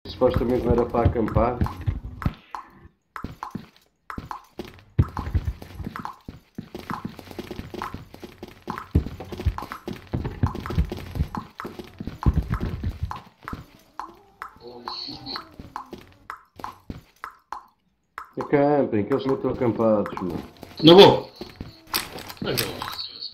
Supostamente não era para acampar. Acampem, que eles não estão acampados, mano. Não vou. Não é que eu vou.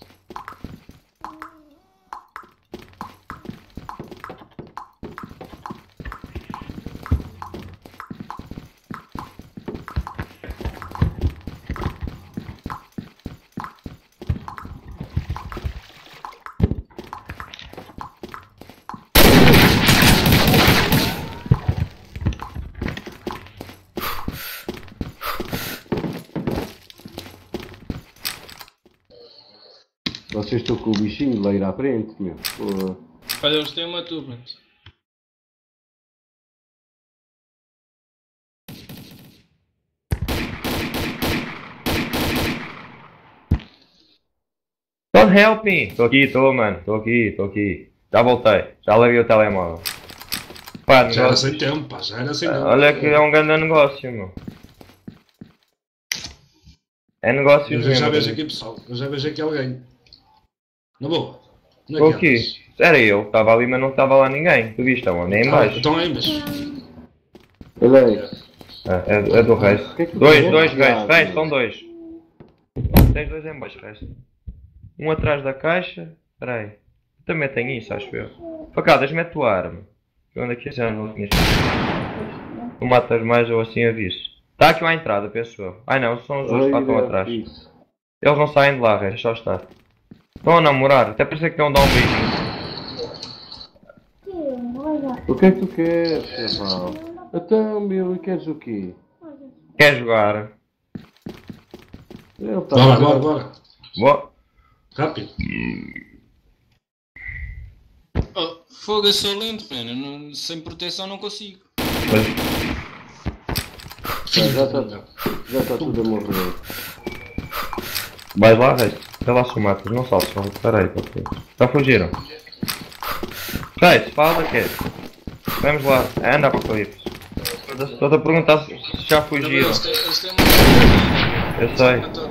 Vocês estão com o bichinho de lá ir à frente, meu. Pô. Olha, eles têm uma tuba. Don't help me! Estou aqui, estou, mano. Estou aqui. Já voltei. Já larguei o telemóvel. Pá, Já era negócio... sem tempo, pá. Já era sem tempo. Olha que é um grande negócio, meu. É negócio Eu mesmo. já vejo aqui pessoal. Eu já vejo aqui alguém. Na boa. Estou aqui. Era eu. Estava ali, mas não estava lá ninguém. Tu viste aonde? É em baixo. Então aí, mas... Olha aí. É do resto. Que é que Dois, tu reis. fazes? Reis, são dois. Tens dois em baixo, reis. Um atrás da caixa. Espera aí. Também tenho isso, acho eu. Facadas, mete tua arma. Onde é que já não tinhas? Tu matas mais ou assim aviso. Está aqui à entrada, penso eu. Ai não, são os dois que lá estão atrás. Isso. Eles não saem de lá, reis. Só está. Estão a namorar. Até parece que estão a dar um beijinho. O que é que tu queres, chaval? Então, meu, e queres o quê? Quer jogar? Ele tá Bora. Boa. Rápido. Oh, fogo, eu sou lento, mano. Eu sem proteção não consigo. Já está tudo a morrer. Vais lá, reis. Até lá se matas. Não saltes. Espera aí. Já fugiram. Reis, fala que é. Vamos lá. Anda para o Apocalipse. Estou-te a perguntar se já fugiram. Eles têm uma... Eu sei.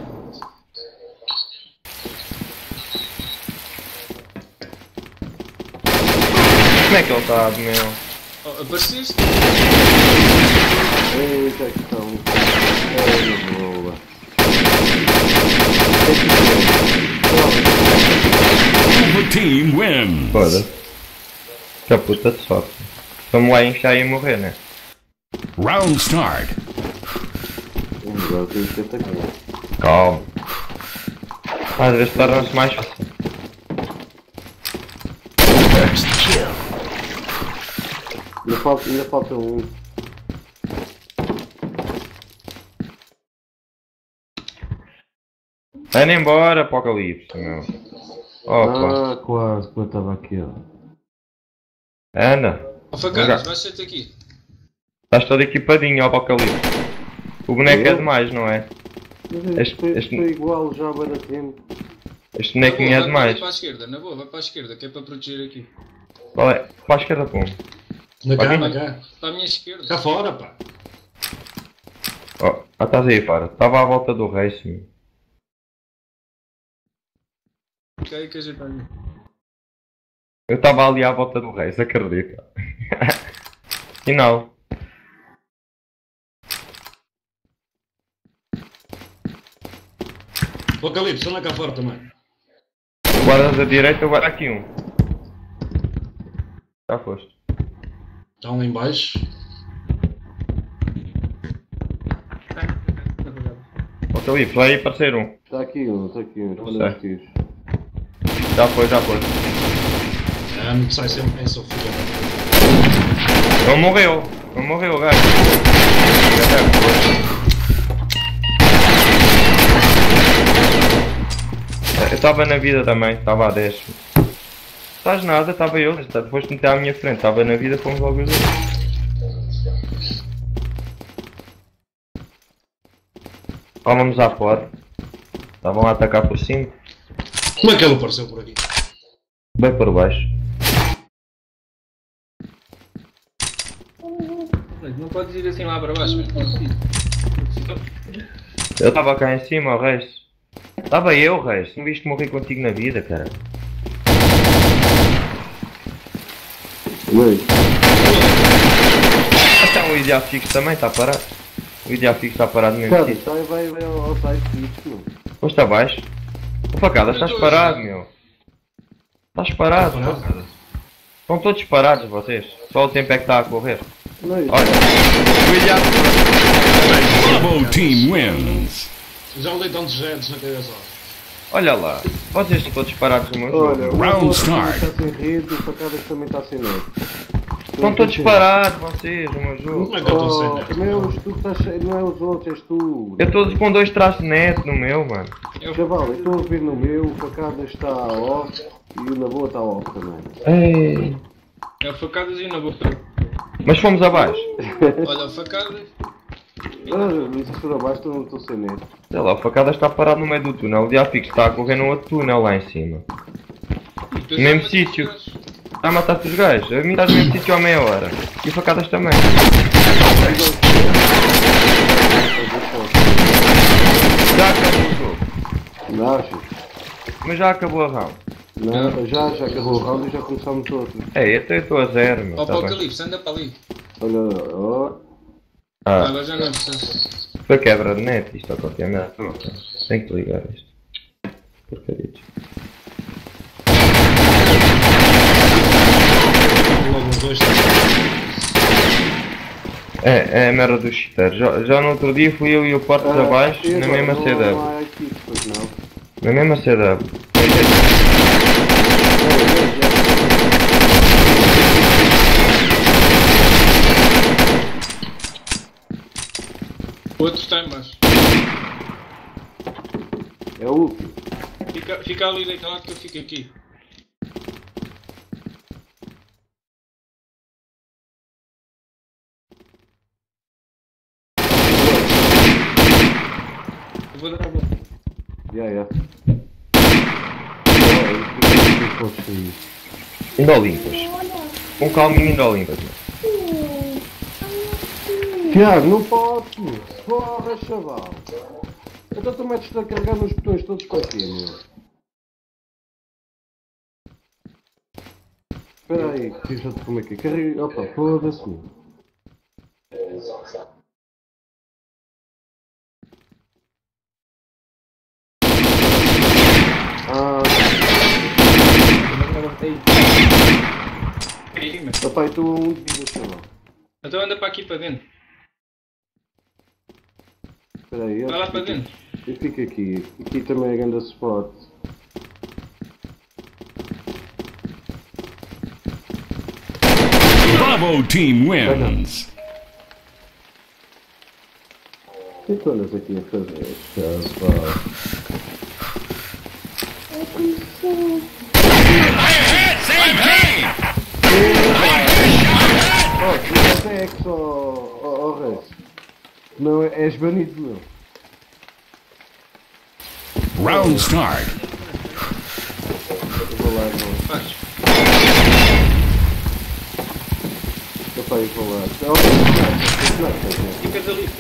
Como é que ele está, meu? Oh, apareceste? Eita, que estão. Boa. The team wins. Foda-se. Que puta de sorte. Vamos lá encher e morrer, né? Round start. Agora temos que atacar. Calma. Às vezes torna-se mais fácil. First kill. Ainda falta um. Anda embora, Apocalipse, meu. Opa. Quase, quando estava aqui, ó. Anda. Oh, facadas, vais ser-te aqui. Estás todo equipadinho, Apocalipse. O boneco é demais, não é? Mas Este- foi igual já há bem tempo. Este bonequinho é Vai demais. para a esquerda, na boa, vai para a esquerda, que é para proteger aqui. Qual é? Para a esquerda, como? Na Vai cá. Para a minha esquerda. Cá fora, pá. Oh, estás aí fora. Estava à volta do rei, sim. Ok, que a gente vai. Eu estava ali à volta do rei, se acredita? E não. Apocalipse, anda cá fora também. Guardas a direita, agora aqui um. Já foste. Está um lá em baixo. Apocalipse, vai aí aparecer um. Está aqui um. Não Olha os tiros. Já foi. Não sai sempre em seu filho. Não morreu, gajo. Eu estava na vida também, estava a 10. Estás nada, estava eu, depois de meter à minha frente, estava na vida, fomos logo os dois. Vamos à porta. Estavam a atacar por cima. Como é que ele apareceu por aqui? Bem por baixo. Não podes ir assim lá para baixo, mano. Eu estava cá em cima, o Reis. Estava eu, Reis. Não viste morrer contigo na vida, cara. Oi. Então o ideal fixo também está parado. O ideal fixo está parado no mesmo Cara, sítio. sai vai ao site disto, meu. Pois está baixo. Ô facada, estás parado, meu. Estás parado, facada. Estão todos parados vocês. Só o tempo é que está a correr. Não é isso. Olha, o ideal. Bravo team wins. Já lhe tantos jetos na cabeça. Olha lá, vocês estão todos parados no meu Olha, jogo. o Round outro start. está sem rede, o facadas também está sem net. Estão todos parados vocês no meu jogo. Como é que eu estou sem net? Meu, tu estás cheio, não é os outros, és tu. Eu estou com 2 traços de net no meu, mano. Chaval, eu estou a ver no meu, o facadas está off e o na boa está off também. Ei. É facadas e na boca. Mas fomos abaixo. Olha, facadas. Isso por abaixo não estou sem net. Sei lá, o facada está parado no meio do túnel. O Diafix está a correr no outro túnel lá em cima. Tu No mesmo já sítio. matas. Está a matar-te os gajos. A mim está no mesmo sítio há meia hora. E o facadas também. Já acabou o jogo. Não achas? Mas já acabou a round. Não, já acabou o round e já começamos outro. É, eu estou a 0, meu. Ó, Tá bem. Apocalipse, anda para ali. Olha, ó. Ah, Agora já não é preciso. foi quebra de net isto a qualquer merda. Tenho que ligar isto. Porcaria. Logo uns dois. É a merda do cheater. Já no outro dia fui eu e o Portos abaixo na mesma CW. Não há aqui, pois não. Na mesma CW. O outro está em baixo. É o último. Fica ali daquele lado que eu fico aqui. Eu vou dar a volta. Yeah. Ainda Olimpas. Com calminho ainda Olimpas. Tiago, não podes, meu. Porra, chaval. Então tu metes-te a carregar nos botões todos para quê, meu? Espera aí, que já te como é que é. Carrega. Opa, foda-se, meu. Ah, Aí, meu. papai, estou a um de vida, chaval. Então anda para aqui para dentro. Espera aí, Vai lá para dentro. eu fico aqui. Aqui também é grande spot. Bravo team wins. O que tu andas aqui a fazer, chaval? Oh, tu é ex ao reis. Não, és banido, meu. Round start. Eu vou lá, irmão. Faz. Papai, eu vou lá. Ficas ali.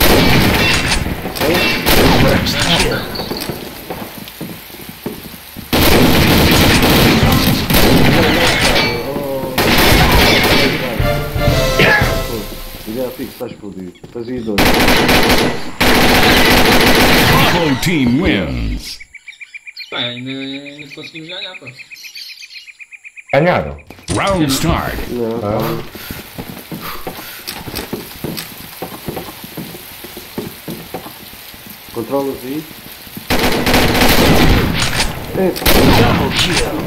Já fico, estás fodido. Fazia dois. Bravo team wins. Pá, ainda conseguimos ganhar, pá. Ganharam. Round start. Não, Controlas aí. Double kill.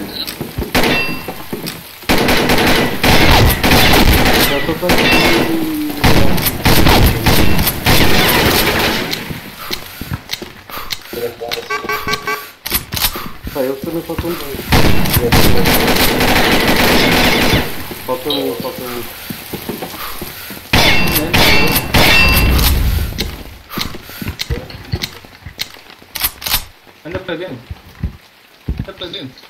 Já estou tão... Pá, eles também faltam dois. Faltam um. Anda para dentro. Anda para dentro.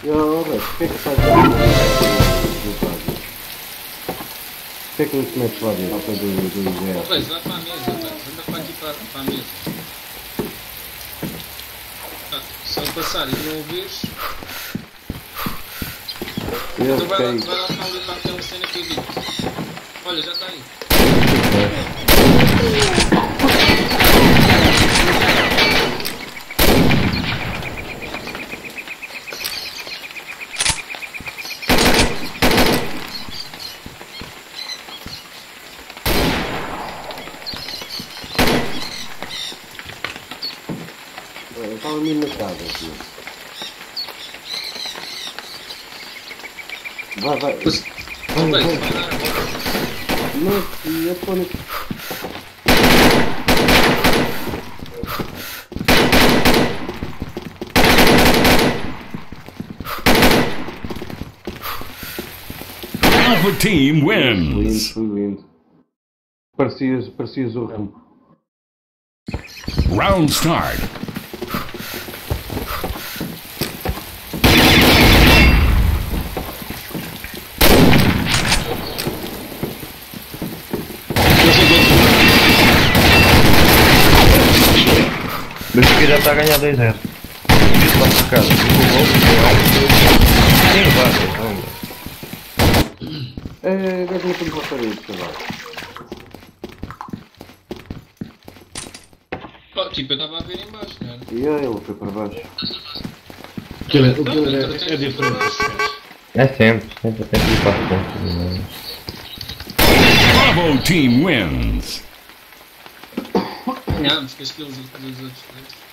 Roberto, o que é que faz resultado? O que é que eles metes lá dentro? Ao pé do Ó, GF? velho, vai para a mesa, velho. Anda para aqui para a mesa. Ah, só passar e não ouvires. Eu Então vai sei. lá para ali para aquela cena que eu digo. Olha, já está aí. Eu estava mesmo na casa aqui. Vai. Vai, vai dar a volta. Não, e eu estou nesse... Alpha Team Lindo, wins. foi lindo. Parecias o Rambo. Round start. O Benfica já está a ganhar 2-0. Está focado. Sim, vai. É, deve me perguntar para isso, sei lá. Oh, tipo, eu estava a ver em baixo, não era? E aí ele foi para baixo. O killer é diferente desses gajos. É sempre tem que ir para a frente. Bravo Team wins. Ganhámos com as kills dos outros.